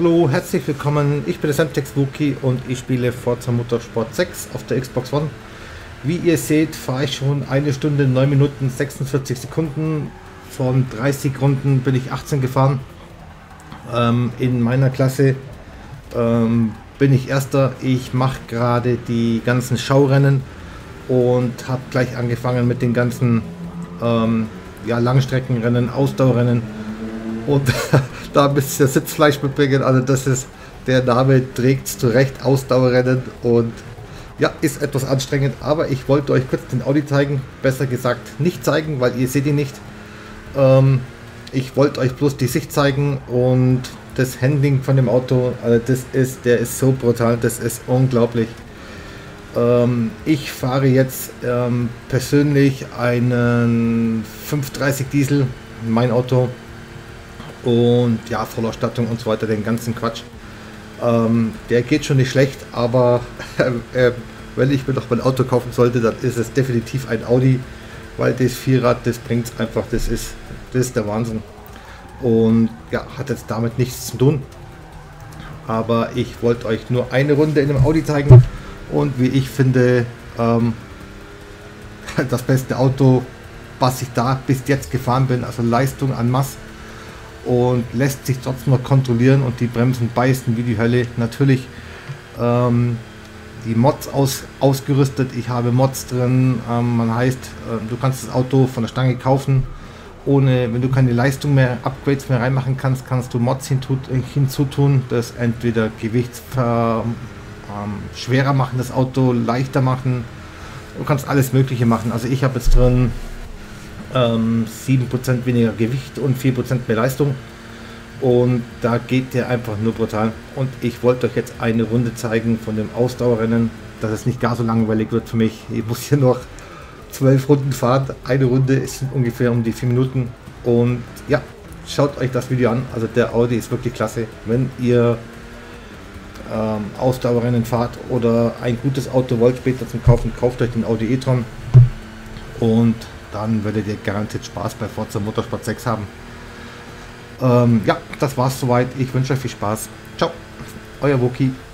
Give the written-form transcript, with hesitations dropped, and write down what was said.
Hallo, herzlich willkommen, ich bin der Semtex Wookie und ich spiele Forza Motorsport 6 auf der Xbox One. Wie ihr seht, fahre ich schon 1 Stunde 9 Minuten 46 Sekunden. Von 30 Runden bin ich 18 gefahren. In meiner Klasse bin ich Erster. Ich mache gerade die ganzen Schaurennen und habe gleich angefangen mit den ganzen Langstreckenrennen, Ausdauerrennen. Und da ein bisschen Sitzfleisch mitbringen, also das ist, der Name trägt zu Recht, Ausdauerrennen, und ja, ist etwas anstrengend, aber ich wollte euch kurz den Audi zeigen, besser gesagt nicht zeigen, weil ihr seht ihn nicht. Ich wollte euch bloß die Sicht zeigen und das Handling von dem Auto, also der ist so brutal, das ist unglaublich. Ich fahre jetzt persönlich einen 530 Diesel, mein Auto. Und ja, Vollausstattung und so weiter, den ganzen Quatsch. Der geht schon nicht schlecht, aber wenn ich mir noch mein Auto kaufen sollte, dann ist es definitiv ein Audi, weil das Vierrad, das bringt es einfach, das ist der Wahnsinn. Und ja, hat jetzt damit nichts zu tun. Aber ich wollte euch nur eine Runde in dem Audi zeigen und wie ich finde, das beste Auto, was ich da bis jetzt gefahren bin, also Leistung en masse. Und lässt sich trotzdem noch kontrollieren und die Bremsen beißen wie die Hölle. Natürlich die Mods ausgerüstet. Ich habe Mods drin. Man heißt, du kannst das Auto von der Stange kaufen, ohne, wenn du keine Leistung mehr, Upgrades mehr reinmachen kannst, kannst du Mods hinzutun, das entweder Gewicht schwerer machen, das Auto leichter machen. Du kannst alles Mögliche machen. Also ich habe jetzt drin 7% weniger Gewicht und 4% mehr Leistung, und da geht der einfach nur brutal. Und ich wollte euch jetzt eine Runde zeigen von dem Ausdauerrennen, dass es nicht gar so langweilig wird für mich. Ich muss hier noch 12 Runden fahren, eine Runde ist ungefähr um die 4 Minuten, und ja, schaut euch das Video an. Also der Audi ist wirklich klasse. Wenn ihr Ausdauerrennen fahrt oder ein gutes Auto wollt später zum Kaufen, kauft euch den Audi e-tron, und dann werdet ihr garantiert Spaß bei Forza Motorsport 6 haben. Ja, das war's soweit. Ich wünsche euch viel Spaß. Ciao, euer Wookie.